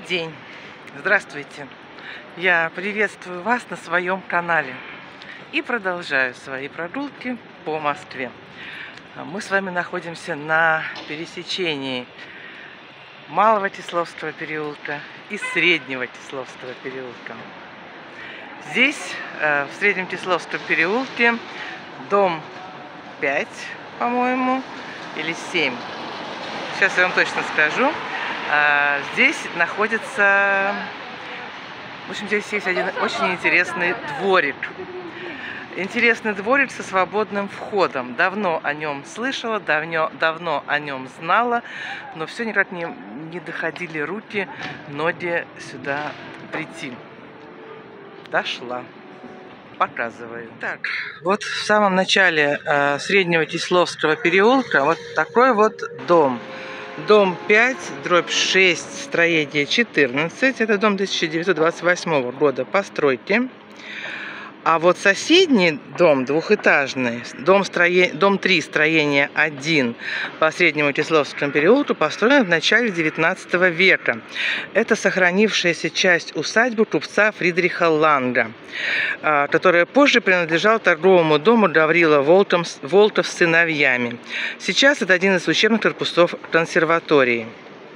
день! Здравствуйте! Я приветствую вас на своем канале и продолжаю свои прогулки по Москве. Мы с вами находимся на пересечении Малого Тесловского переулка и Среднего Тесловского переулка. Здесь, в Среднем Тесловском переулке, дом 5, по-моему, или 7. Сейчас я вам точно скажу. Здесь находится, в общем, здесь есть один очень интересный дворик. Интересный дворик со свободным входом. Давно о нем слышала, давно о нем знала, но все никак не доходили руки, ноги сюда прийти. Дошла. Показываю. Так, вот в самом начале Среднего Тесловского переулка вот такой вот дом. Дом 5, дробь 6, строение 14. Это дом 1928 года постройки. А вот соседний дом, двухэтажный, дом 3, строение 1 по Среднему Тесловскому переулку, построен в начале 19 века. Это сохранившаяся часть усадьбы купца Фридриха Ланга, которая позже принадлежала торговому дому Гаврила Волтов с сыновьями. Сейчас это один из учебных корпусов консерватории.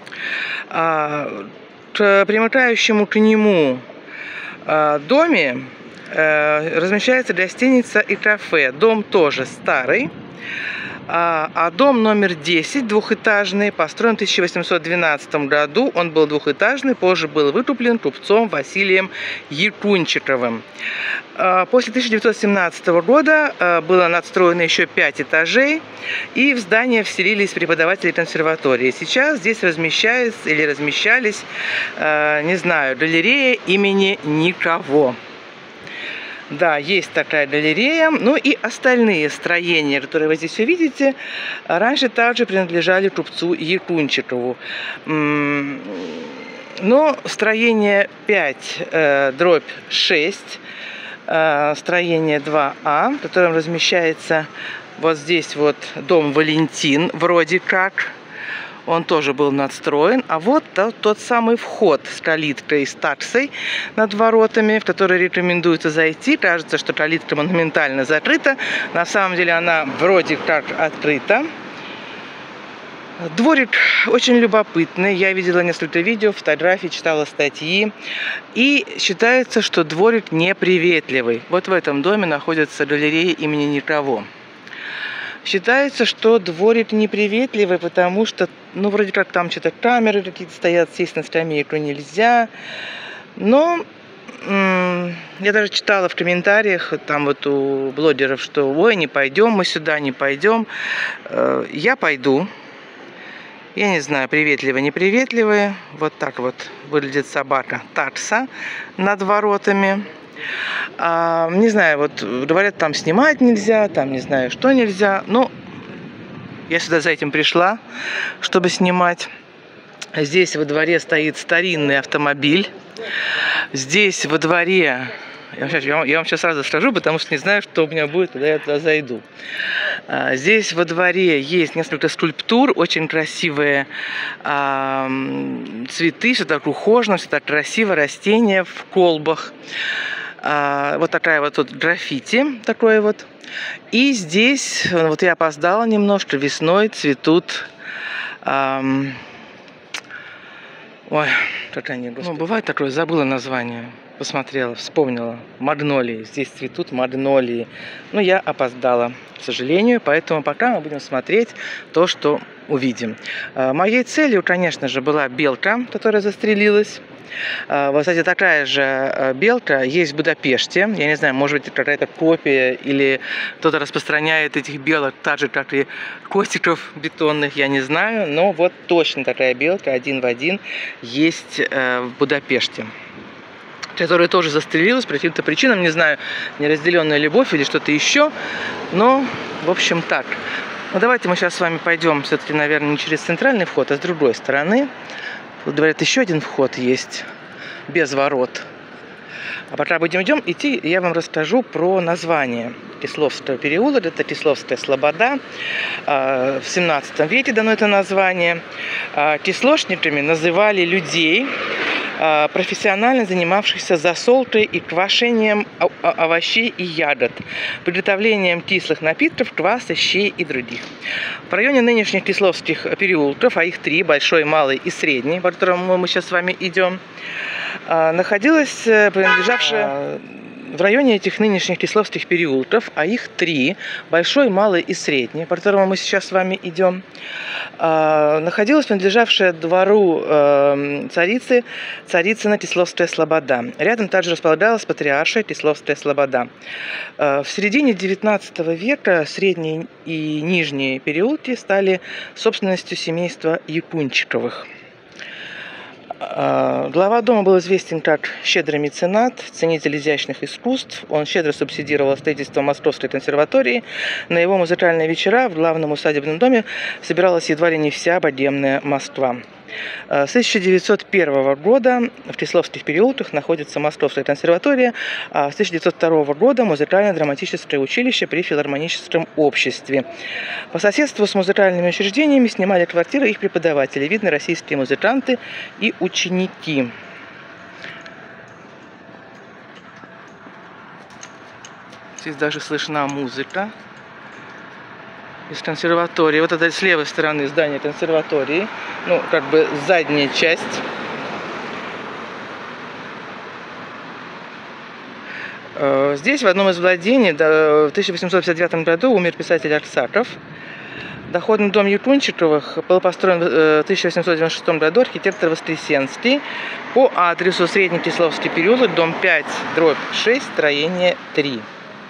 К примыкающему к нему доме размещается гостиница и кафе. Дом тоже старый. А дом номер 10, двухэтажный, построен в 1812 году. Он был двухэтажный, позже был выкуплен купцом Василием Якунчиковым. После 1917 года было надстроено еще 5 этажей, и в здание вселились преподаватели консерватории. Сейчас здесь размещались, не знаю, галерея имени никого. Да, есть такая галерея. Ну и остальные строения, которые вы здесь увидите, раньше также принадлежали купцу Якунчикову. Но строение 5, дробь 6, строение 2А, в котором размещается вот здесь вот дом Валентин, вроде как. Он тоже был надстроен. А вот тот самый вход с калиткой, с таксой над воротами, в который рекомендуется зайти. Кажется, что калитка монументально закрыта. На самом деле она вроде как открыта. Дворик очень любопытный. Я видела несколько видео, фотографий, читала статьи. И считается, что дворик неприветливый. Вот в этом доме находится галерея имени никого. Считается, что дворик неприветливый, потому что, ну, вроде как там что-то камеры какие-то стоят, сесть на скамейку нельзя. Но я даже читала в комментариях, там вот у блогеров, что ой, не пойдем, мы сюда не пойдем. Я пойду. Я не знаю, приветливые, неприветливые. Вот так вот выглядит собака такса над воротами. Не знаю, вот говорят, там снимать нельзя, там не знаю, что нельзя. Ну, я сюда за этим пришла, чтобы снимать. Здесь во дворе стоит старинный автомобиль. Здесь во дворе... Я вам сейчас сразу скажу, потому что не знаю, что у меня будет, когда я туда зайду. Здесь во дворе есть несколько скульптур, очень красивые цветы, все так ухожено, все так красиво, растения в колбах. Вот такая вот тут граффити, такое вот. И здесь, вот я опоздала немножко, весной цветут... Ой, как они, господи. Ну, бывает такое, забыла название. Посмотрела, вспомнила. Магнолии. Здесь цветут магнолии. Но я опоздала, к сожалению. Поэтому пока мы будем смотреть то, что увидим. Моей целью, конечно же, была белка, которая застрелилась. Вот, кстати, такая же белка есть в Будапеште. Я не знаю, может быть, какая-то копия или кто-то распространяет этих белок так же, как и котиков бетонных, я не знаю. Но вот точно такая белка, один в один, есть в Будапеште, которая тоже застрелилась по каким-то причинам, не знаю, неразделенная любовь или что-то еще. Но, в общем, так. Ну, давайте мы сейчас с вами пойдем все-таки, наверное, не через центральный вход, а с другой стороны. Тут, говорят, еще один вход есть, без ворот. А пока будем идти, я вам расскажу про название Тесловского переулка. Это Тесловская слобода. В 17 веке дано это название. Теслошниками называли людей, профессионально занимавшихся засолкой и квашением овощей и ягод, приготовлением кислых напитков, кваса, щей и других. В районе нынешних Кисловских переулков, а их 3, большой, малый и средний, по которому мы сейчас с вами идем, находилась принадлежавшая... В районе этих нынешних Кисловских переулков, а их 3, большой, малый и средний, по которому мы сейчас с вами идем, находилась принадлежавшая двору царицына Кисловская слобода. Рядом также располагалась патриаршая Кисловская слобода. В середине XIX века средние и нижние переулки стали собственностью семейства Якунчиковых. Глава дома был известен как щедрый меценат, ценитель изящных искусств. Он щедро субсидировал строительство Московской консерватории. На его музыкальные вечера в главном усадебном доме собиралась едва ли не вся богемная Москва. С 1901 года в Кисловских переулках находится Московская консерватория, а с 1902 года музыкально-драматическое училище при филармоническом обществе. По соседству с музыкальными учреждениями снимали квартиры их преподаватели, видно, российские музыканты и ученики. Здесь даже слышна музыка из консерватории. Вот это с левой стороны здание консерватории, ну, как бы задняя часть. Здесь в одном из владений в 1859 году умер писатель Аксаков. Доходный дом Якунчиковых был построен в 1896 году архитектор Воскресенский по адресу Средний Кисловский переулок, дом 5/6, строение 3.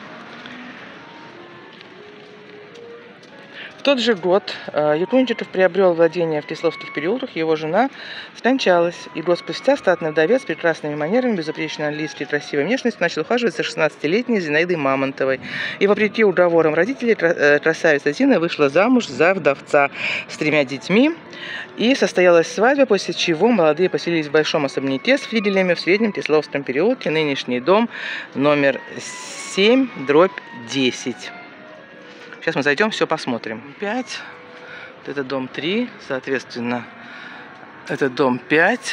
В тот же год Якунчиков приобрел владение в Кисловских переулках, его жена скончалась, и год спустя статный вдовец с прекрасными манерами, безупречной английской и красивой внешностью начал ухаживать за 16-летней Зинаидой Мамонтовой. И вопреки уговорам родителей красавица Зина вышла замуж за вдовца с 3 детьми, и состоялась свадьба, после чего молодые поселились в большом особняке с флигелями в Среднем Кисловском переулке, нынешний дом номер 7/10. Сейчас мы зайдем, все посмотрим. 5. Вот это дом 3, соответственно, это дом 5.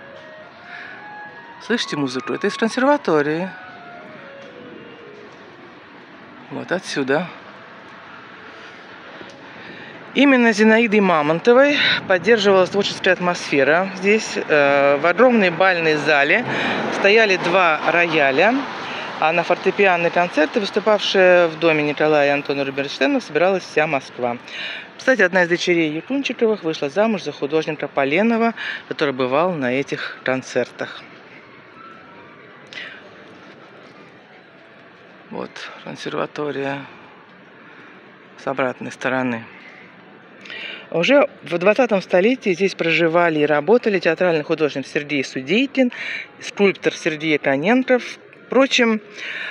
Слышите музыку? Это из консерватории. Вот отсюда. Именно Зинаидой Мамонтовой поддерживалась творческая атмосфера. Здесь в огромной бальной зале стояли 2 рояля. А на фортепианные концерты, выступавшие в доме Николая и Антона Рубинштейнов, собиралась вся Москва. Кстати, одна из дочерей Якунчиковых вышла замуж за художника Поленова, который бывал на этих концертах. Вот консерватория с обратной стороны. Уже в 20 столетии здесь проживали и работали театральный художник Сергей Судейкин, скульптор Сергей Коненков. Впрочем,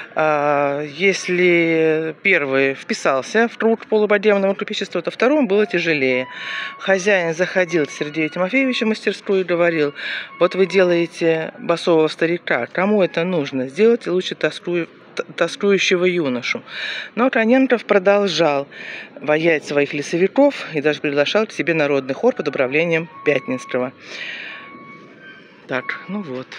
если первый вписался в круг полубогемного купечества, то второму было тяжелее. Хозяин заходил к Сергею Тимофеевичу в мастерскую и говорил: вот вы делаете басового старика, кому это нужно? Сделайте лучше тоскующего юношу. Но Коненков продолжал воять своих лесовиков и даже приглашал к себе народный хор под управлением Пятницкого. Так, ну вот.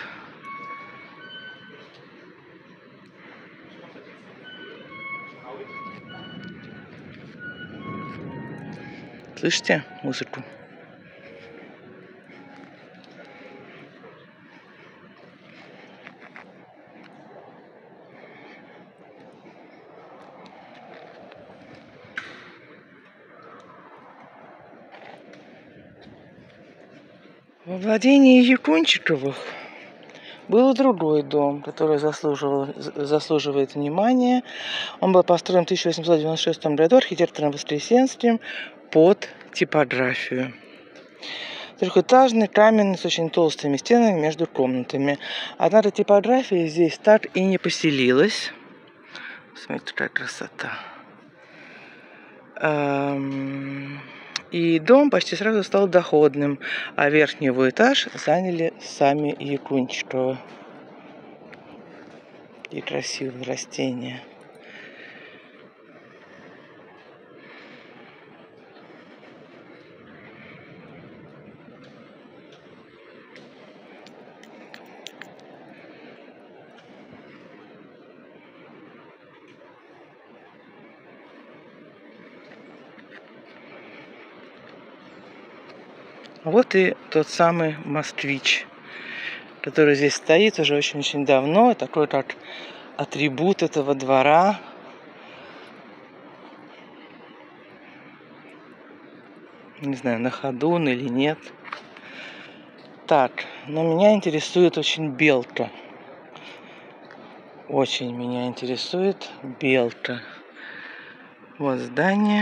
Слышите музыку? Во владении Якунчиковых был другой дом, который заслуживает внимания. Он был построен в 1896 году архитектором Воскресенским под типографию. Трехэтажный, каменный, с очень толстыми стенами между комнатами. Однако типография здесь так и не поселилась. Смотрите, какая красота. И дом почти сразу стал доходным, а верхний его этаж заняли сами Якунчиковы. И красивые растения. Вот и тот самый москвич, который здесь стоит уже очень-очень давно. Такой вот атрибут этого двора. Не знаю, на ходу он или нет. Так, но меня интересует очень белка. Очень меня интересует белка. Вот здание.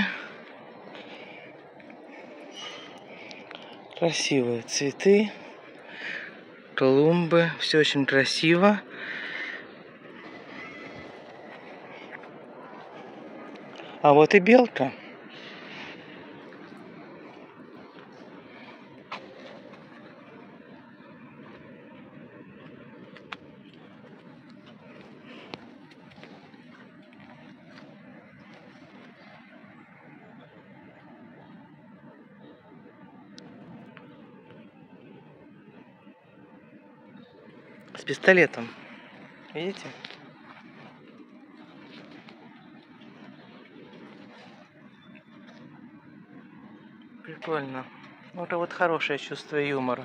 Красивые цветы, клумбы. Все очень красиво. А вот и белка. С пистолетом. Видите? Прикольно. Вот это вот хорошее чувство юмора.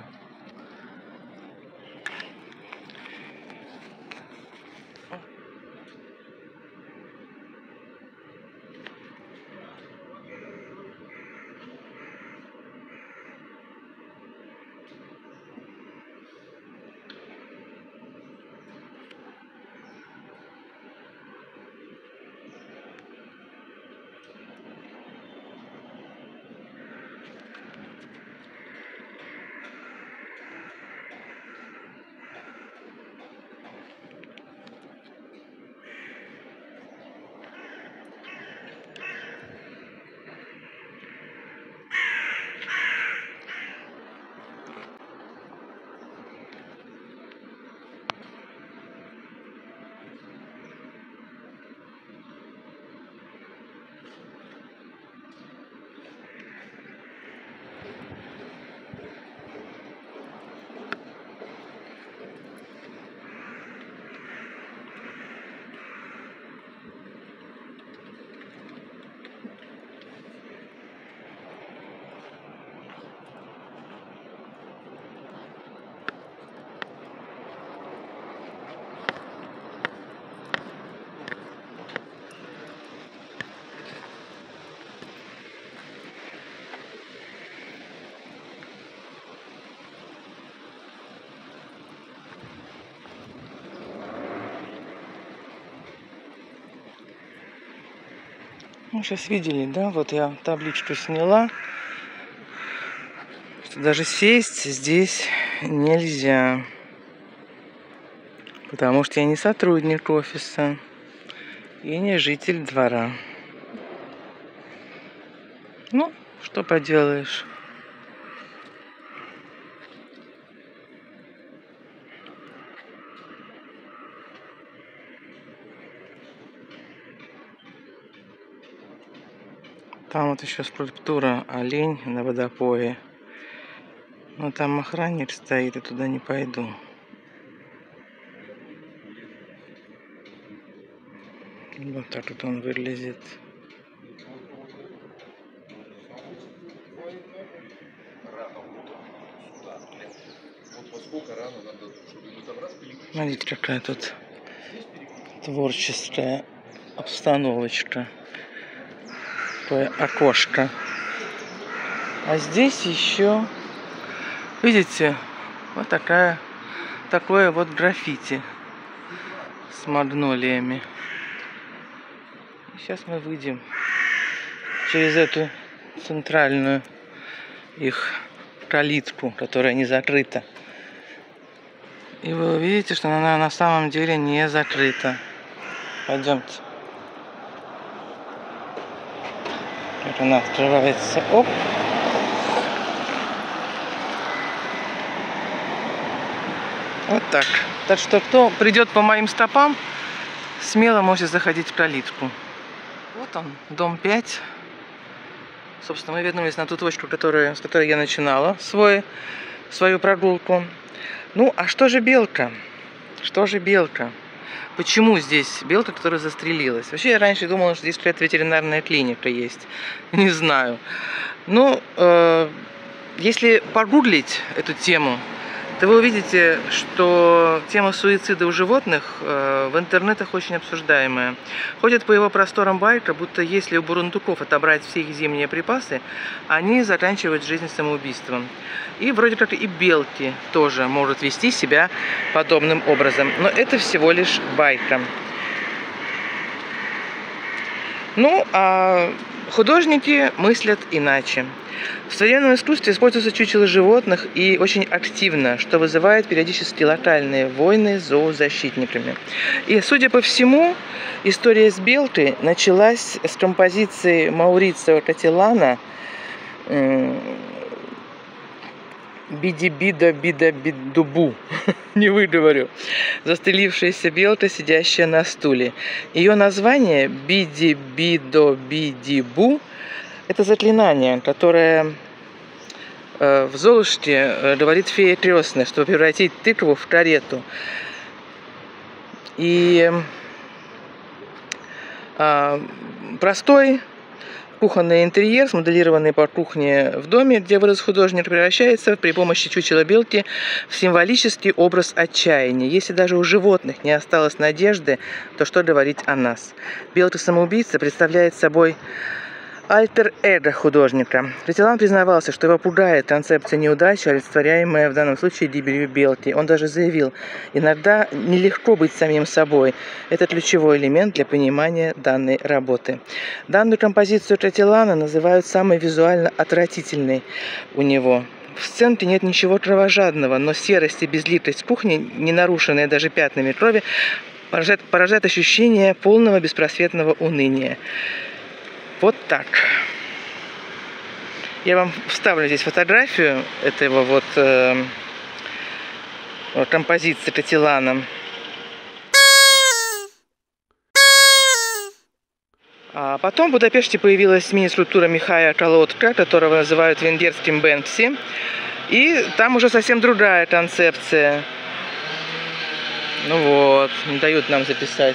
Ну, сейчас видели, да? Вот я табличку сняла, что даже сесть здесь нельзя, потому что я не сотрудник офиса и не житель двора. Ну, что поделаешь. Там вот еще скульптура олень на водопое. Но там охранник стоит, и туда не пойду. Вот так вот он выглядит. Смотрите, какая тут творческая обстановочка. Такое окошко. А здесь еще, видите, вот такое вот граффити с магнолиями. И сейчас мы выйдем через эту центральную их калитку, которая не закрыта. И вы увидите, что она на самом деле не закрыта. Пойдемте. Вот она открывается. Оп. Вот так. Так что кто придет по моим стопам, смело можете заходить в калитку. Вот он, дом 5. Собственно, мы вернулись на ту точку, с которой я начинала свою прогулку. Ну, а что же белка? Что же белка? Почему здесь белка, которая застрелилась? Вообще, я раньше думала, что здесь какая-то ветеринарная клиника есть. Не знаю. Ну, Если погуглить эту тему, то вы увидите, что тема суицида у животных в интернетах очень обсуждаемая. Ходят по его просторам байка, будто если у бурундуков отобрать все их зимние припасы, они заканчивают жизнь самоубийством. И вроде как и белки тоже могут вести себя подобным образом. Но это всего лишь байка. Ну, а художники мыслят иначе. В современном искусстве используются чучела животных и очень активно, что вызывает периодически локальные войны с зоозащитниками. И, судя по всему, история с белкой началась с композиции Маурицио Катилана «Биди-бида-бида-бидубу», не выговорю, застрелившаяся белка, сидящая на стуле. Ее название «Биди-бидо-бидибу» — это заклинание, которое в Золушке говорит фея крестная, чтобы превратить тыкву в карету. И простой кухонный интерьер, смоделированный по кухне в доме, где вырос художник, превращается при помощи чучела белки в символический образ отчаяния. Если даже у животных не осталось надежды, то что говорить о нас? Белка-самоубийца представляет собой альтер-эго художника. Катилан признавался, что его пугает концепция неудачи, олицетворяемая в данном случае гибелью белки. Он даже заявил, иногда нелегко быть самим собой. Это ключевой элемент для понимания данной работы. Данную композицию Катилана называют самой визуально отвратительной у него. В сценке нет ничего кровожадного, но серость и безликость кухни, не нарушенная даже пятнами крови, поражает ощущение полного беспросветного уныния. Вот так. Я вам вставлю здесь фотографию этого вот композиции Катилана. А потом в Будапеште появилась мини-скульптура Михая Колодка, которого называют венгерским Бэнкси. И там уже совсем другая концепция. Ну вот, не дают нам записать.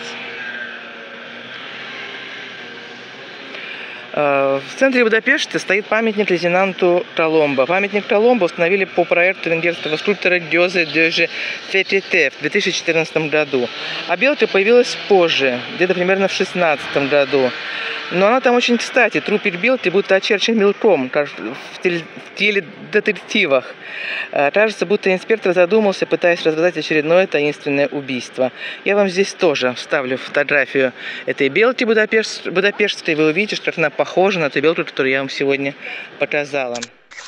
В центре Будапешта стоит памятник лейтенанту Коломбо. Памятник Коломбо установили по проекту венгерского скульптора Гёзе Дёже Фетите в 2014 году. А белка появилась позже, где-то примерно в 2016 году. Но она там очень кстати. Трупик белки будто очерчен мелком, как в теледетективах. Кажется, будто инспектор задумался, пытаясь разгадать очередное таинственное убийство. Я вам здесь тоже вставлю фотографию этой белки будапештской. Вы увидите, что она похожа на ту белку, которую я вам сегодня показала.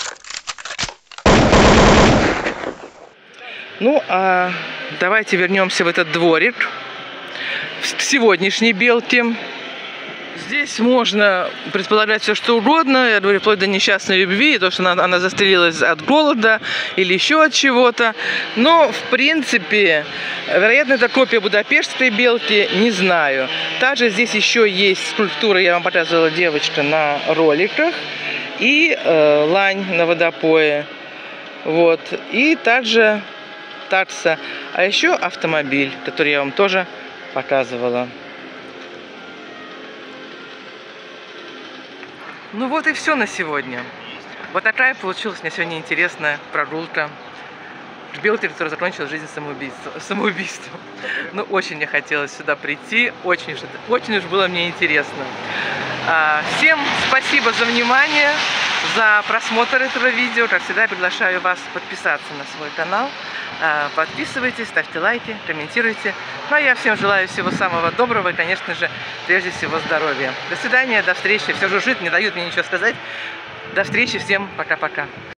Ну, а давайте вернемся в этот дворик к сегодняшней белке. Здесь можно предполагать все, что угодно, я говорю, вплоть до несчастной любви, то, что она застрелилась от голода или еще от чего-то. Но, в принципе, вероятно, это копия будапештской белки, не знаю. Также здесь еще есть скульптура, я вам показывала, девочка на роликах, и лань на водопое. Вот. И также такса. А еще автомобиль, который я вам тоже показывала. Ну вот и все на сегодня. Вот такая получилась у меня сегодня интересная прогулка к белке, которая закончила жизнь самоубийством. Ну, очень мне хотелось сюда прийти, очень уж было мне интересно. Всем спасибо за внимание, за просмотр этого видео. Как всегда, я приглашаю вас подписаться на свой канал. Подписывайтесь, ставьте лайки, комментируйте. Ну а я всем желаю всего самого доброго и, конечно же, прежде всего здоровья. До свидания, до встречи. Все жужжит, не дают мне ничего сказать. До встречи, всем пока-пока.